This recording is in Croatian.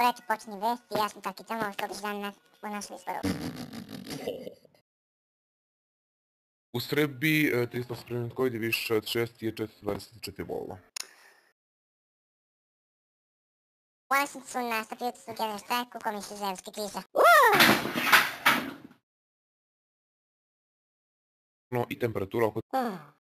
Dobro, eto počinje vesti, ja sam taki tamo što bi dan u našoj izboru. У Srbiji 396 je 424 volova. U Washingtonu nastavljaju su jedan štrajk u komisiji za evropske krize. No i temperatura oko